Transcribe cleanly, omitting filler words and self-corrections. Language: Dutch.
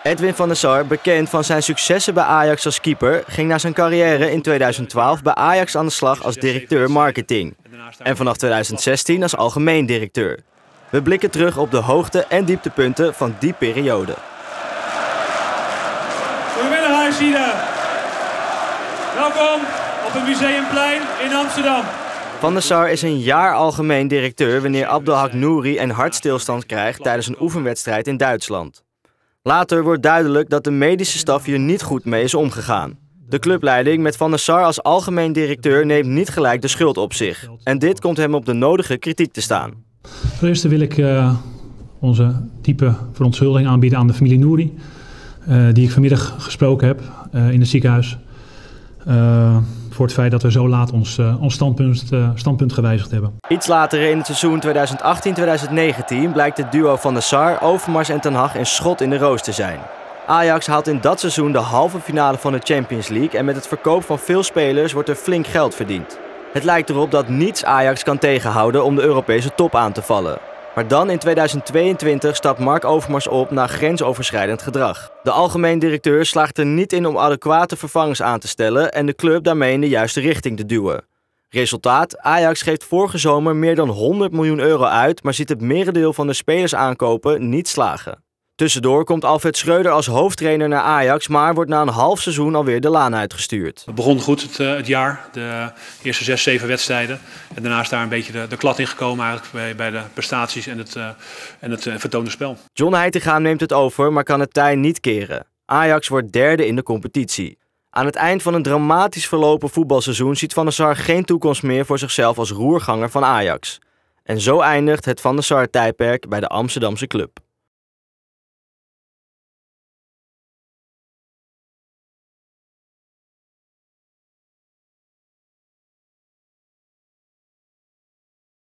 Edwin van der Sar, bekend van zijn successen bij Ajax als keeper, ging na zijn carrière in 2012 bij Ajax aan de slag als directeur marketing. En vanaf 2016 als algemeen directeur. We blikken terug op de hoogte- en dieptepunten van die periode. Goedemiddag Ajaxiden. Welkom op het Museumplein in Amsterdam. Van der Sar is een jaar algemeen directeur wanneer Abdelhak Nouri een hartstilstand krijgt tijdens een oefenwedstrijd in Duitsland. Later wordt duidelijk dat de medische staf hier niet goed mee is omgegaan. De clubleiding met Van der Sar als algemeen directeur neemt niet gelijk de schuld op zich. En dit komt hem op de nodige kritiek te staan. Ten eerste wil ik onze diepe verontschuldiging aanbieden aan de familie Nouri, die ik vanmiddag gesproken heb in het ziekenhuis. Voor het feit dat we zo laat ons standpunt gewijzigd hebben. Iets later in het seizoen 2018-2019 blijkt het duo Van der Sar, Overmars en Ten Hag een schot in de roos te zijn. Ajax haalt in dat seizoen de halve finale van de Champions League en met het verkoop van veel spelers wordt er flink geld verdiend. Het lijkt erop dat niets Ajax kan tegenhouden om de Europese top aan te vallen. Maar dan in 2022 stapt Mark Overmars op na grensoverschrijdend gedrag. De algemeen directeur slaagt er niet in om adequate vervangers aan te stellen en de club daarmee in de juiste richting te duwen. Resultaat: Ajax geeft vorige zomer meer dan 100 miljoen euro uit, maar ziet het merendeel van de spelers aankopen niet slagen. Tussendoor komt Alfred Schreuder als hoofdtrainer naar Ajax, maar wordt na een half seizoen alweer de laan uitgestuurd. Het begon goed het jaar, de eerste 6, 7 wedstrijden. En daarna is daar een beetje de klad in gekomen eigenlijk bij de prestaties en het vertoonde spel. John Heitinga neemt het over, maar kan het tij niet keren. Ajax wordt derde in de competitie. Aan het eind van een dramatisch verlopen voetbalseizoen ziet Van der Sar geen toekomst meer voor zichzelf als roerganger van Ajax. En zo eindigt het Van der Sar-tijdperk bij de Amsterdamse club.